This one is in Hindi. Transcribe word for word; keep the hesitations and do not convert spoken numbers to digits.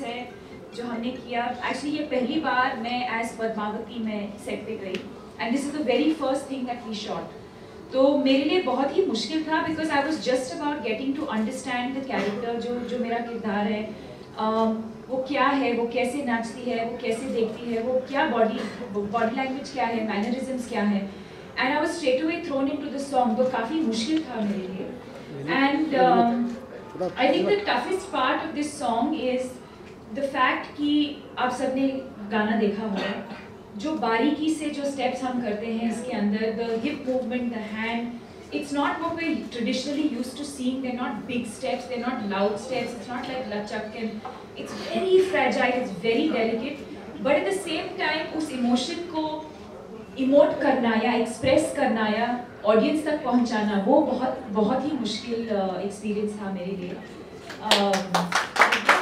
है जो हमने किया। एक्चुअली ये पहली बार मैं एज पद्मावती में सेट पे गई and this is the very first thing that we shot. तो मेरे लिए बहुत ही मुश्किल था because I was just about getting to understand the character, जो जो मेरा किरदार है, um, वो क्या है, वो कैसे नाचती है, वो कैसे देखती है, वो क्या बॉडी बॉडी लैंग्वेज क्या है, मैनरिज्म्स क्या है, and I was straight away thrown into the song. तो काफ़ी मुश्किल था मेरे लिए। And I think the toughest part of this song is the fact कि आप सबने गाना देखा होगा, जो बारीकी से जो स्टेप्स हम करते हैं इसके अंदर, the hip movement, the hand, it's not what we're traditionally used to seeing. They're not big steps, they're not loud steps, it's not like lachak, and it's very fragile, it's very delicate, but at the same time उस emotion को emote करना या express करना या audience तक पहुंचाना, वो बहुत बहुत ही मुश्किल experience था मेरे लिए।